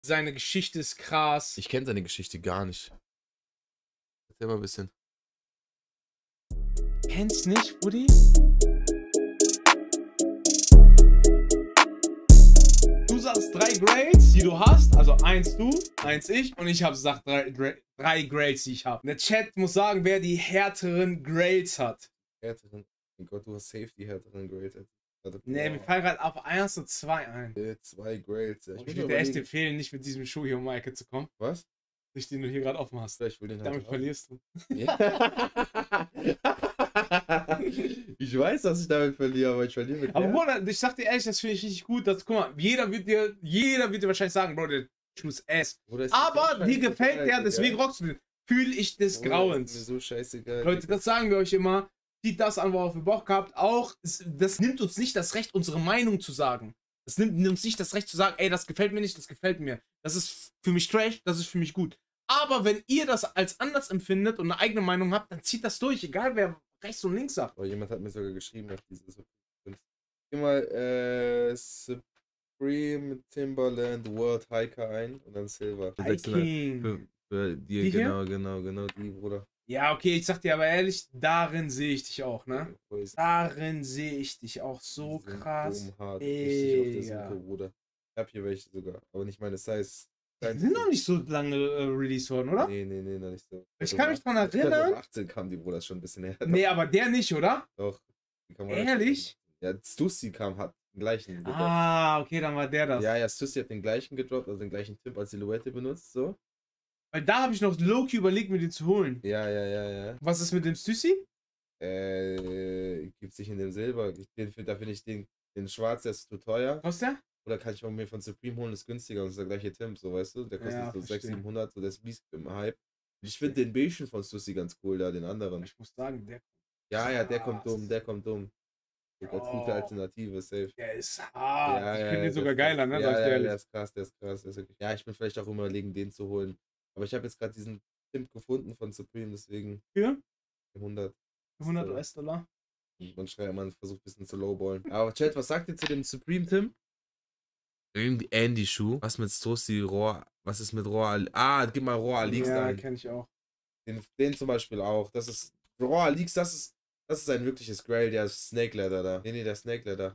Seine Geschichte ist krass. Ich kenne seine Geschichte gar nicht. Erzähl mal ein bisschen. Kennst nicht, Buddy? Du sagst 3 Grades, die du hast. Also 1 du, 1 ich. Und ich habe gesagt 3 Grades, die ich habe. Der Chat muss sagen, wer die härteren Grades hat. Härteren. Oh Gott, du hast safe die härteren Grades. Ne, wir fallen gerade auf 1 und 2 ein. 2 Grades. Ja, ich würde dir echt empfehlen, nicht mit diesem Schuh hier um die Ecke zu kommen. Was? Den du hier gerade offen hast. Ich will den Damit verlierst du. Ja. Ich weiß, dass ich damit verliere, aber ich verliere mit Aber Bruder, ich sag dir ehrlich, das finde ich richtig gut. Guck mal, jeder wird dir wahrscheinlich sagen, Bro, der Schuh ist ass. Aber dir gefällt der, deswegen rockst du den. Fühle ich des Grauens. Ist mir so scheißegal. Leute, das sagen wir euch immer. Zieht das an, worauf ihr Bock habt. Auch, das nimmt uns nicht das Recht, unsere Meinung zu sagen. Das nimmt uns nicht das Recht zu sagen, ey, das gefällt mir nicht, das gefällt mir. Das ist für mich trash, das ist für mich gut. Aber wenn ihr das als anders empfindet und eine eigene Meinung habt, dann zieht das durch, egal wer rechts und links sagt. Oh, jemand hat mir sogar geschrieben nach dieses. Geh mal Supreme Timberland World Hiker ein und dann Silver. Hiking. Für dir, die genau, die, Bruder. Ja, okay, ich sag dir aber ehrlich, darin sehe ich dich auch, ne? Darin sehe ich dich auch so krass. Richtig auf der Suche, Bruder. Ich hab hier welche sogar, aber nicht meine Size. Die sind noch nicht so lange released worden, oder? Nee, noch nicht so. Ich kann mich dran erinnern. 2018 kam die, Bruder, schon ein bisschen her. Nee, aber der nicht, oder? Doch. Ehrlich? Ja, Stussy hat den gleichen gedroppt. Ah, okay, dann war der das. Ja, Stussy hat den gleichen gedroppt, also den gleichen Tipp als Silhouette benutzt, so. Weil da habe ich noch low-key überlegt, mir den zu holen. Ja. Was ist mit dem Stussy? Gibt's nicht in dem Silber. Da finde ich den Schwarz, der ist zu teuer. Kostet der? Oder kann ich mir von Supreme holen, ist günstiger und ist der gleiche Temp, so, weißt du? Der kostet so 600, 700, so der ist im Hype. Ich finde den Beigen von Stussy ganz cool, da, den anderen. Ich muss sagen, der kommt der kommt dumm. Als gute Alternative, safe. Der ist hart. Ja, ich finde den sogar geiler, ne? Ja, der ist krass. Ja, ich bin vielleicht auch überlegen, den zu holen. Aber ich habe jetzt gerade diesen Timp gefunden von Supreme, deswegen. Für? 100. 100 US-Dollar. Man versucht ein bisschen zu lowballen. Aber Chat, was sagt ihr zu dem Supreme Tim? Irgendwie Andy-Schuh. Was mit Stussy, Rohr? Was ist mit Rohr? Gib mal Rohr Leaks ein. Ja, kenne ich auch. Den zum Beispiel auch. Das ist Rohr Leaks, das ist ein wirkliches Grail, der Snake Leather da. Nee, der Snake Leather.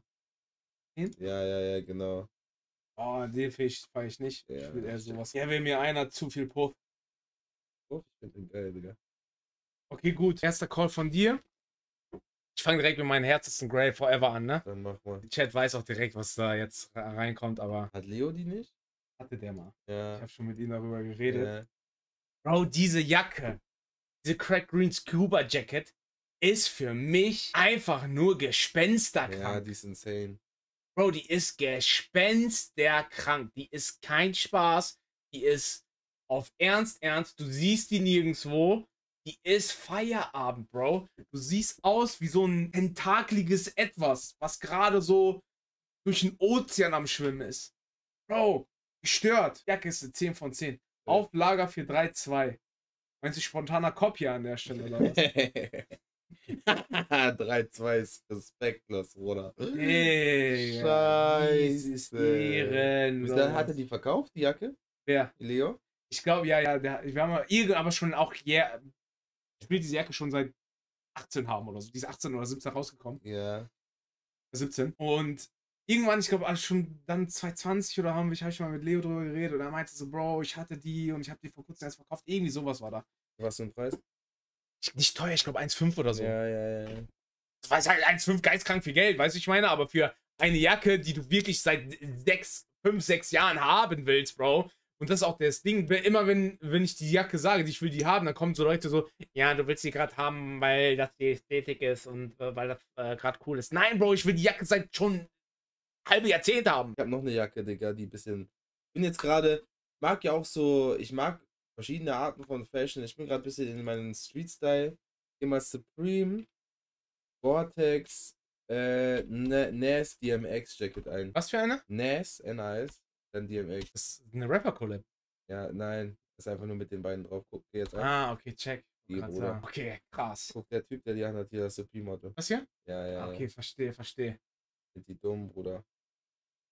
Ja, genau. Oh, den fahre ich nicht. Ja, ich will eher sowas. Ja, wenn mir einer zu viel Puff. Ich finde den geil, Digga. Okay, gut. Erster Call von dir. Ich fange direkt mit meinem härtesten Grail Forever an, ne? Dann mach mal. Die Chat weiß auch direkt, was da jetzt reinkommt, aber. Hat Leo die nicht? Hatte der mal. Ja. Ich habe schon mit ihm darüber geredet. Ja. Bro, diese Jacke, diese Crack Green Scuba Jacket, ist für mich einfach nur gespensterkrank. Ja, die ist insane. Bro, die ist gespensterkrank. Die ist kein Spaß. Die ist auf Ernst. Du siehst die nirgendwo. Die ist Feierabend, Bro. Du siehst aus wie so ein tentakliges Etwas, was gerade so durch den Ozean am Schwimmen ist. Bro, gestört. Jacke ist eine 10 von 10. Ja. Auf Lager für 3,2. Meinst du spontaner Copy an der Stelle oder was? 3,2 ist respektlos, Bruder. Hey, Scheiße. Ehrenlos. Hat er die verkauft, die Jacke? Wer? Leo? Ich glaube, ja. Wir haben aber schon auch ich will diese Jacke schon seit 18 haben oder so. Die ist 18 oder 17 rausgekommen. Ja. 17. Und irgendwann, ich glaube, schon dann 2020 oder habe ich mal mit Leo drüber geredet und er meinte so, Bro, ich hatte die und ich habe die vor kurzem erst verkauft. Irgendwie sowas war da. Was für ein Preis? Nicht teuer, ich glaube 1,5 oder so. Ja. Das war halt 1,5 geistkrank viel Geld, weißt du, ich meine, aber für eine Jacke, die du wirklich seit 5, 6 Jahren haben willst, Bro. Und das ist auch das Ding, immer wenn ich die Jacke sage, ich will die haben, dann kommen so Leute so, ja, du willst die gerade haben, weil das die Ästhetik ist und weil das gerade cool ist. Nein, Bro, ich will die Jacke seit schon halbe Jahrzehnt haben. Ich habe noch eine Jacke, Digga, die bisschen... Ich mag verschiedene Arten von Fashion. Ich bin gerade ein bisschen in meinen Street-Style. Geh mal Supreme, Vortex, NAS DMX Jacket ein. Was für eine? NAS, N-A-S, dann DMX. Das ist eine Rapper-Collab. Ja, nein. Das ist einfach nur mit den beiden drauf. Guck dir jetzt an. Ah, okay, check. Bruder. Okay, krass. Guck, der Typ, der die anhat, hier das Supreme-Motto. Was hier? Ja. Okay, verstehe. Sind die dumm, Bruder.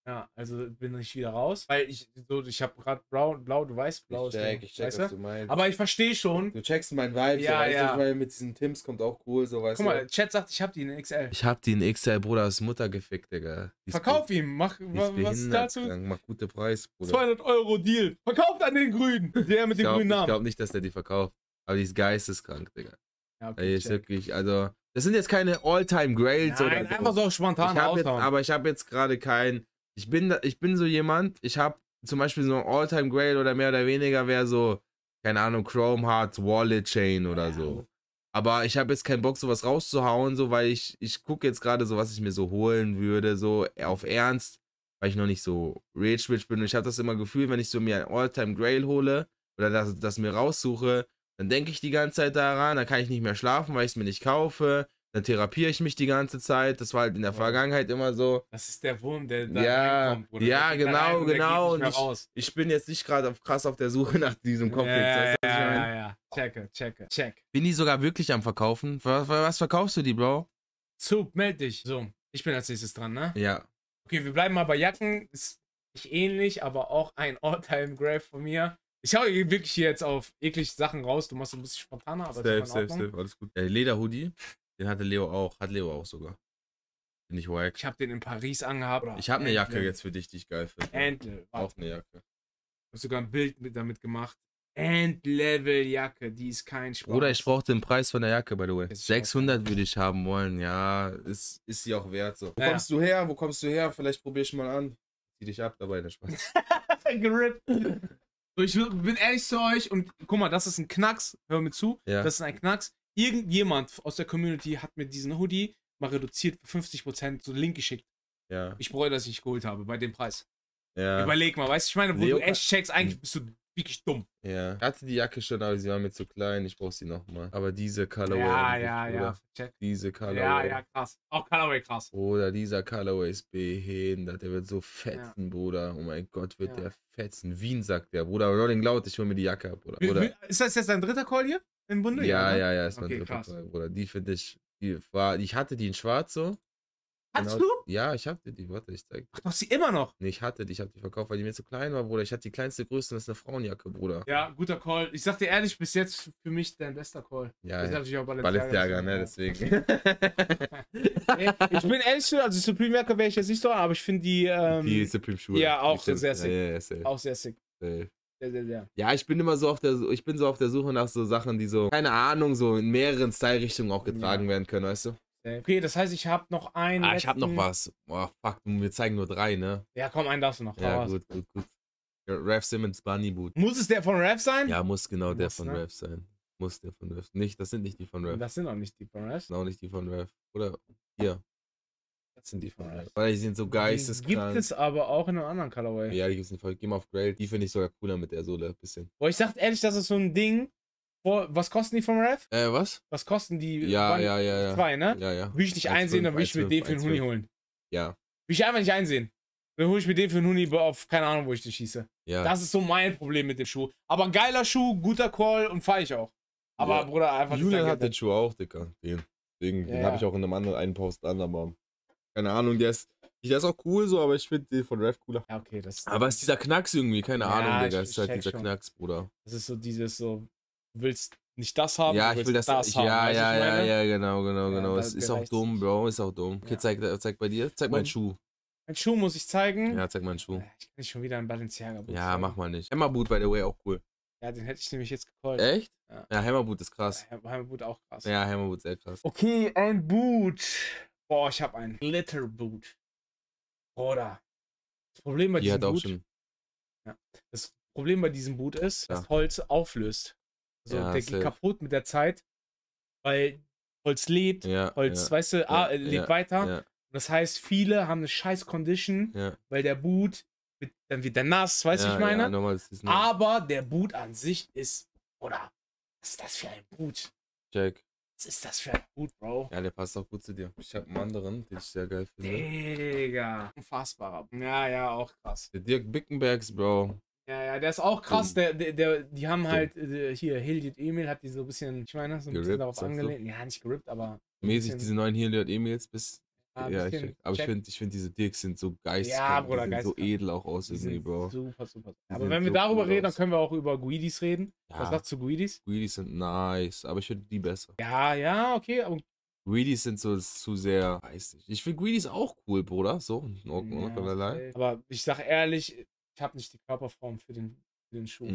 Ja, also bin ich wieder raus. Weil ich habe gerade blau, du weißt, blau ist Ich check, weißt was du meinst. Aber ich verstehe schon. Du checkst meinen Vibe, Ja, so, weißt ja. du, weil mit diesen Tims kommt auch cool, so, weißt Guck du. mal, Chat sagt, ich hab die in XL. Ich hab die in XL, Bruder, das Mutter gefickt, Digga. Verkauf ihm, mach was ist dazu? Mach gute Preis, Bruder. 200 € Deal. Verkauft an den Grünen. Der mit dem grünen Namen. Ich glaube nicht, dass der die verkauft. Aber die ist geisteskrank, Digga. Ja, okay, ist wirklich, also, das sind jetzt keine All-Time-Grails oder so. Einfach so spontan aushauen. Aber ich habe jetzt gerade kein, ich bin so jemand, ich habe zum Beispiel so ein All-Time-Grail oder mehr oder weniger wäre so, keine Ahnung, Chrome Hearts Wallet Chain oder so. Aber ich habe jetzt keinen Bock, sowas rauszuhauen, so, weil ich gucke jetzt gerade so, was ich mir so holen würde, so auf Ernst, weil ich noch nicht so rich bin. Und ich habe das immer Gefühl, wenn ich so mir ein All-Time-Grail hole oder das mir raussuche, dann denke ich die ganze Zeit daran, dann kann ich nicht mehr schlafen, weil ich es mir nicht kaufe. Dann therapiere ich mich die ganze Zeit. Das war halt in der Vergangenheit immer so. Das ist der Wurm, der da reinkommt. Oder Ja, genau. Und ich bin jetzt nicht gerade krass auf der Suche nach diesem Komplex. Ja. Check. Bin die sogar wirklich am Verkaufen? Was verkaufst du die, Bro? Zug, meld dich. So, ich bin als nächstes dran, ne? Ja. Okay, wir bleiben mal bei Jacken. Ist nicht ähnlich, aber auch ein All-Time-Grave von mir. Ich hau wirklich hier jetzt auf eklige Sachen raus. Du machst ein bisschen spontaner, aber safe, alles gut. Lederhoodie, den hatte Leo auch. Hat Leo auch sogar. Bin ich wack. Ich habe den in Paris angehabt. Ich habe eine Jacke jetzt für dich, die ich geil finde. Endlevel. Auch eine Jacke. Ich habe sogar ein Bild damit gemacht. Endlevel-Jacke, die ist kein Spaß. Oder ich brauche den Preis von der Jacke, by the way. 600 würde ich haben wollen. Ja, ist sie auch wert so. Wo kommst du her? Vielleicht probier ich mal an. Zieh dich ab dabei, der Spaß. Gerippt. So, ich bin ehrlich zu euch und guck mal, das ist ein Knacks. Hör mir zu. Ja. Das ist ein Knacks. Irgendjemand aus der Community hat mir diesen Hoodie mal reduziert für 50% so einen Link geschickt. Ja. Ich bereue, dass ich geholt habe bei dem Preis. Ja. Überleg mal, weißt du, ich meine, wo Leo du echt checkst, eigentlich bist du wirklich dumm. Ja. Ich hatte die Jacke schon, aber sie war mir zu klein. Ich brauche sie nochmal. Aber diese Colorway. Ja. Check. Diese Colorway. Ja, krass. Auch Colorway krass. Bruder, dieser Colorway ist behindert. Der wird so fetzen, Bruder. Oh mein Gott, wird der fetzen. Wien sagt der. Bruder, Rolling Loud, ich hol mir die Jacke ab, Bruder. Ist das jetzt dein dritter Call hier im Bunde? Ja, ist mein okay, dritter krass. Call, Bruder. Die finde ich, ich hatte die in schwarz so. Hattest Genau, du? Ja, ich hatte die. Warte, ich zeig dir. Ach, du hast sie immer noch. Nee, ich habe die verkauft, weil die mir zu klein war, Bruder. Ich hatte die kleinste Größe, das ist eine Frauenjacke, Bruder. Ja, guter Call. Ich sag dir ehrlich, bis jetzt für mich dein bester Call. Ja, das ist natürlich auch Balenciaga, ne, deswegen. Ich bin ehrlich, also Supreme-Jacke wäre ich jetzt nicht so, aber ich finde die... die Supreme-Schuhe. Ja, auch sehr sick. Ja, auch sehr sick. Safe. Sehr. Ja, ich bin immer so auf der Suche nach so Sachen, die so, keine Ahnung, so in mehreren Style-Richtungen auch getragen werden können, weißt du? Okay, das heißt, ich habe noch einen. Ich habe noch was. Boah, fuck, wir zeigen nur 3, ne? Ja, komm, einen darfst du noch. Ja, gut. Raf Simmons Bunny Boot. Muss es der von Raf sein? Ja, muss genau der von Raf sein. Muss der von Raf. Das sind nicht die von Raf. Das sind auch nicht die von Raf. Das sind auch nicht die von Raf. Oder hier. Das sind die von Raf. Weil die sind so geisteskrank. Gibt es aber auch in einem anderen Colorway. Ja, die gibt es in Fall. Geh mal auf Grail. Die finde ich sogar cooler mit der Sohle. Ein bisschen. Boah, ich sag ehrlich, das ist so ein Ding. Was kosten die von Raf? Was? Was kosten die? Ja. 2, ne? Ja. Will ich nicht einsehen, dann will ich mir den für den Huni holen. Ja. Will ich einfach nicht einsehen. Dann hole ich mir den für den Huni auf keine Ahnung, wo ich den schieße. Ja. Das ist so mein Problem mit dem Schuh. Aber ein geiler Schuh, guter Call und fahre ich auch. Aber Bruder, einfach. Julian hat den Schuh auch, Dicker. Den habe ich auch in einem anderen einen Post an, aber keine Ahnung, der ist auch cool so, aber ich finde den von Raf cooler. Ja, okay, das. Aber es ist dieser Knacks irgendwie, keine Ahnung, Digga. Es ist halt dieser schon. Knacks, Bruder. Das ist so dieses so, du willst nicht das haben, ja, du ich will das haben. Ja, genau. Es da ist auch dumm, Bro, ist auch dumm. Okay, Ja. zeig bei dir. Zeig meinen Schuh. Ein Schuh muss ich zeigen. Ja, zeig meinen Schuh. Ich kann nicht schon wieder einen Balenciaga Boot Ja, zeigen. mach mal nicht. Hammerboot, by the way, auch cool. Ja, den hätte ich nämlich jetzt gecallt. Echt? Ja. Ja, Hammerboot ist krass. Hammerboot auch krass. Ja, Hammerboot sehr krass. Okay, ein Boot. Boah, ich habe ein Glitterboot. Oder. Das Problem bei diesem Boot. Das Problem bei diesem Boot ist, dass Holz auflöst. Also der geht kaputt mit der Zeit, weil Holz lebt. Holz, weißt du, lebt weiter. Ja. Das heißt, viele haben eine scheiß Condition, weil der Boot dann wird der nass, weißt du, ich meine? Aber der Boot an sich ist, oder, was ist das für ein Boot? Check. Was ist das für ein Boot, Bro? Ja, der passt auch gut zu dir. Ich habe einen anderen, den ich sehr geil finde. Digga. Unfassbarer. Ja, auch krass. Der Dirk Bickenbergs, Bro. Ja, der ist auch krass. Die haben halt, hier, Hilliard Emil hat die so ein bisschen, ich meine, so ein bisschen darauf angelehnt. Ja, nicht gerippt, aber. Mäßig diese neuen Hilliard Emils bis. ein Ja, ich bisschen check. Aber check. ich find diese Dicks sind so Ja, geistkrank. Bruder, Die sind so geisteskrank. edel auch aus Die irgendwie, sind Bro. super, super. Die Aber sehen wenn wir so darüber cool reden, dann aus. können wir auch über Guidis reden. Was Ja, sagst du zu Guidis? Greedies sind nice, aber ich finde die besser. Ja, ja, okay. Aber, Greedies sind so zu sehr, weiß nicht. Ich finde Greedies auch cool, Bruder. So, not gonna lie. aber ich sag ehrlich, ich habe nicht die Körperform für den Schuh.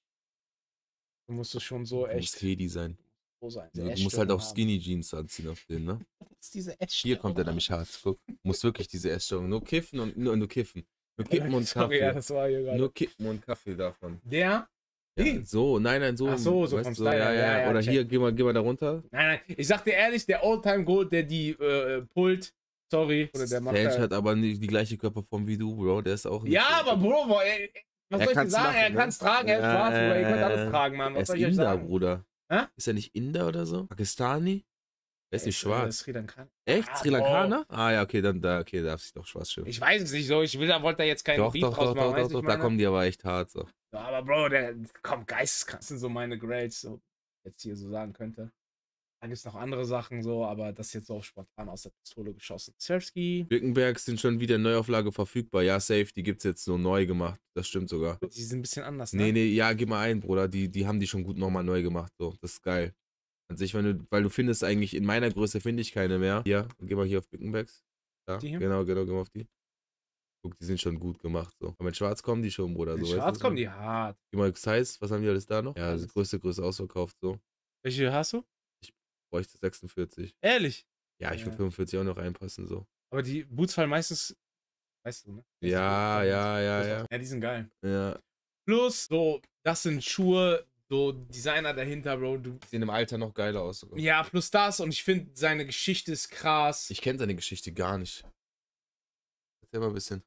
Du musst es schon so Du musst echt Hedi sein. so sein. Du musst halt auch Skinny Jeans anziehen auf den, ne? Diese Hier kommt er nämlich hart. Guck, du musst wirklich diese Essstörung. Nur kiffen und nur kiffen. Nur Kippen und Sorry, ja, Kaffee. das war hier gerade. Nur Kippen und Kaffee davon. Der? Ja, so, nein, so. Ach so, so weißt vom du, Style, ja, Oder check. hier, geh mal da runter. Nein, ich sag dir ehrlich, der Oldtime Gold, der die pullt, sorry, oder der macht Sage halt. hat aber nicht die gleiche Körperform wie du, Bro. Der ist auch nicht Ja, so. aber Bro, was soll ich dir sagen? Er kann es tragen, er ist schwarz, Bruder, ihr könnt alles tragen, Mann. Er Was ist soll ich euch Inder, sagen? Bruder. Hä? Ist er nicht Inder oder so? Pakistani? Er ist nicht schwarz. Sri Lanka. Echt? Ah, Sri Lankaner? Ah ja, okay, dann okay, darf sich doch schwarz schimpfen. Ich weiß es nicht so, wollte da jetzt keinen Doch, Beef doch, draus doch, machen, doch, weißt doch, du, doch, ich da meine? kommen die aber echt hart so. Ja, aber Bro, der kommt geisteskrank, sind so meine Grades, so jetzt hier so sagen könnte. Da gibt es noch andere Sachen so, aber das ist jetzt so auf spontan aus der Pistole geschossen. Surfski, Birkenbergs sind schon wieder in Neuauflage verfügbar. Ja, safe, die gibt's jetzt so neu gemacht. Das stimmt sogar. die sind ein bisschen anders, ne? Nee, ja, gib mal ein, Bruder. Die haben die schon gut nochmal neu gemacht. So, das ist geil. An sich, weil du findest eigentlich, in meiner Größe finde ich keine mehr. Hier, geh mal hier auf Birkenbergs. Ja, Die hier? genau, geh mal auf die. Guck, die sind schon gut gemacht. So. Aber mit Schwarz kommen die schon, Bruder. So, In weißt Schwarz du, kommen so. die hart. Geh mal Size, was haben die alles da noch? Ja, Alles. das größte ausverkauft, so. Welche hast du? Bräuchte 46. Ehrlich? Ja, ich würde 45 auch noch reinpassen, so. Aber die Boots fallen meistens, weißt du, ne? Ja. Ja, die sind geil. Ja. Plus, so, das sind Schuhe, so Designer dahinter, Bro. Sehen im Alter noch geiler aus sogar. Ja, plus das und ich finde, seine Geschichte ist krass. Ich kenne seine Geschichte gar nicht. Erzähl mal ein bisschen.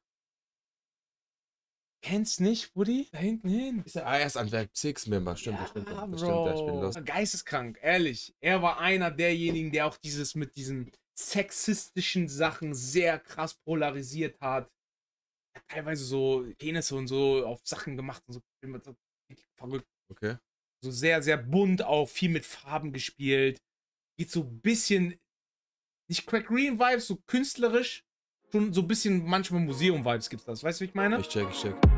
Kennst nicht, Buddy? Da hinten hin. Ist er erst an Werk Six-Member? Stimmt, das stimmt. Das stimmt, ja, ich bin lost. Geisteskrank, ehrlich. Er war einer derjenigen, der auch dieses mit diesen sexistischen Sachen sehr krass polarisiert hat. Er hat teilweise so Penisse und so auf Sachen gemacht und so verrückt. Okay. So sehr, sehr bunt auch, viel mit Farben gespielt. Geht so ein bisschen, nicht Crack Green Vibes, so künstlerisch. Schon so ein bisschen manchmal Museum-Vibes gibt's das. Weißt du, wie ich meine? Ich check.